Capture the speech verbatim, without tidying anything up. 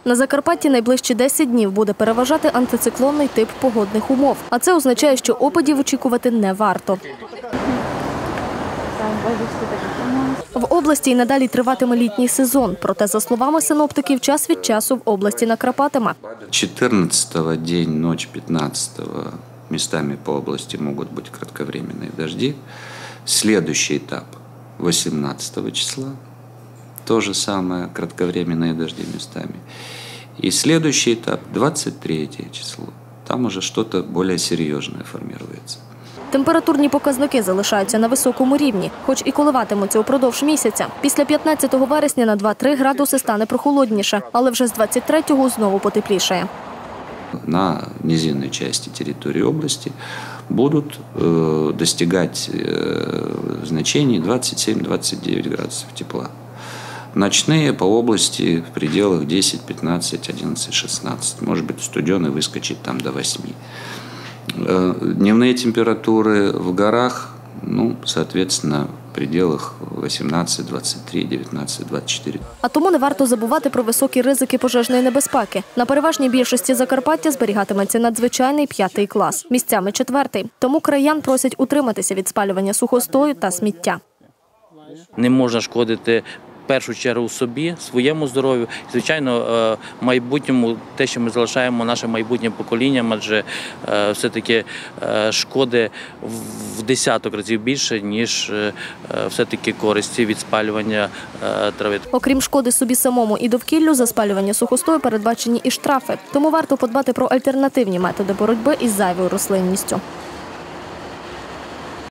На Закарпатті найближчі десять днів буде переважати антициклонний тип погодних умов. А це означає, що опадів очікувати не варто. В області й надалі триватиме літній сезон. Проте, за словами синоптиків, час від часу в області накрапатиме. четырнадцатого день, ночь пятнадцатого местами по области могут быть кратковременные дожди. Следующий этап восемнадцатого числа. То же самое, кратковременные дожди местами. И следующий этап двадцать третье число. Там уже что-то более серьезное формируется. Температурні показники залишаються на високому рівні, хоч і коливатимуться упродовж місяця. Після п'ятнадцятого вересня на два-три градуси стане прохолодніше, але вже з двадцять третього знову потеплішає. На низинной части территории области будут э, достигать э, значений двадцать семь — двадцать девять градусов тепла. Ночные по области в пределах десять, пятнадцать, одиннадцать, шестнадцать. Может быть, студеный выскочит там до восьми. Дневные температуры в горах, ну, соответственно, в пределах вісімнадцять, двадцять три, дев'ятнадцять, двадцять чотири. А тому не варто забувати про високі ризики пожежної небезпеки. На переважній більшості Закарпаття зберігатиметься надзвичайний п'ятий клас, місцями четвертий. Тому краян просять утриматися від спалювання сухостою та сміття. Не можна шкодити в першу чергу собі, своєму здоров'ю, і, звичайно, майбутньому, те, що ми залишаємо нашим майбутнім поколінням, адже все-таки шкоди в десяток разів більше, ніж все-таки користі від спалювання трави. Окрім шкоди собі самому і довкіллю, за спалювання сухостою передбачені і штрафи. Тому варто подбати про альтернативні методи боротьби із зайвою рослинністю.